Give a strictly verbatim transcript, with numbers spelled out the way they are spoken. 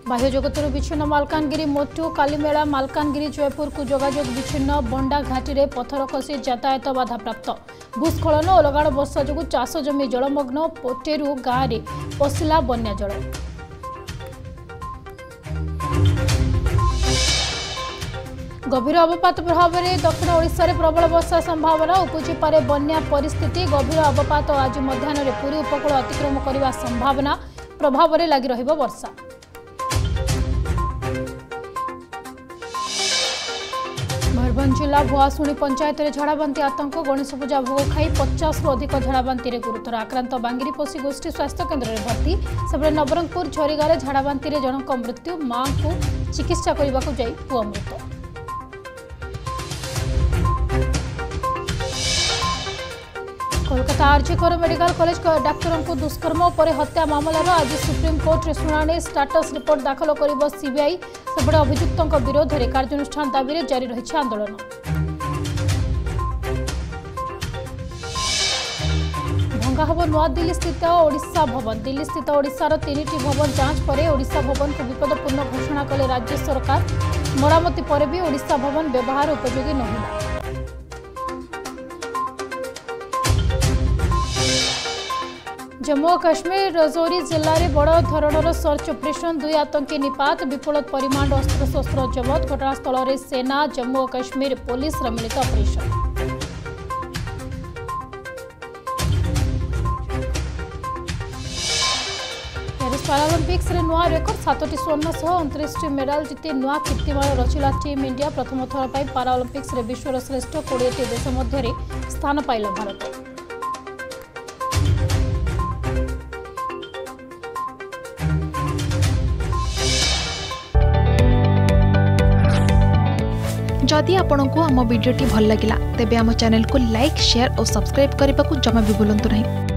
बाह्य जगतर विच्छिन्न मालकानगिरी मोटू कालीमेला मालकानगिरी जयपुर को जोगाजोग विच्छिन्न बंडा घाटी में पथर खसी यातायात बाधाप्राप्त भूस्खलन और लगाण वर्षा जो चाष जमी जलमग्न पोटेरू गाँव में पशिला बन्या जल। गभीर अवपात प्रभाव में दक्षिण ओडिशा रे प्रबल वर्षा संभावना उपजी पारे बन्या परिस्थिति गभीर अवपात आज मध्याह्न पुरी उपकूल अतिक्रम करने संभावना प्रभाव में लगी रहिबो वर्षा। मयूरभंज जिला भुआशुणी पंचायत में झाड़ाबांती आतंक गणेश पूजा भोग खाई पचास रु अधिक झाड़ाबांती गुरुतर आक्रांत बांगिरीपोषी गोष्ठी स्वास्थ्य केन्द्र में भर्ती सेपटे नवरंगपुर झरीगाँ झाड़ाबांती जनक मृत्यु मां को चिकित्सा करने को जाई पुआ मृत। कोलकाता आरजीकर मेडिकल कॉलेज डाक्तरों को दुष्कर्म और हत्या मामलार आज सुप्रीमकोर्ट में शुणाणी स्टाटस रिपोर्ट दाखल कर सीबीआई सेपटे अभियुक्तों विरोध में कार्यानुष्ठान दाबी में जारी रही आंदोलन। भंगा हब नूआदिल्ली स्थित ओडिशा भवन दिल्ली स्थित ओडिशार तीन भवन जांच पर ओडिशा भवन को विपदपूर्ण घोषणा कले राज्य सरकार मरामती पर भी ओडिशा भवन व्यवहार उपयोगी नहिला। जम्मू और काश्मीर राजौरी जिले में बड़ धरणर सर्च ऑपरेशन दुई आतंकी निपात विपुल परिमाण अस्त्रशस्त्र जबत घटनास्थल में सेना जम्मू और काश्मीर पुलिस मिलित ऑपरेशन। पेरिस पैरालंपिक्स रे नुआ रेकर्ड सातटी स्वर्ण सह उनतीस मेडाल जीति नुआ कीर्तिमान रचिला टीम इंडिया प्रथम थर पर पैरालंपिक्स रे विश्वर श्रेष्ठ बीस देश मध्य स्थान पाइला भारत। जदि आपंक आम भिडी भल लगा तेब आम चैनल को लाइक शेयर और सब्सक्राइब करने को जमा भी भूलु नहीं।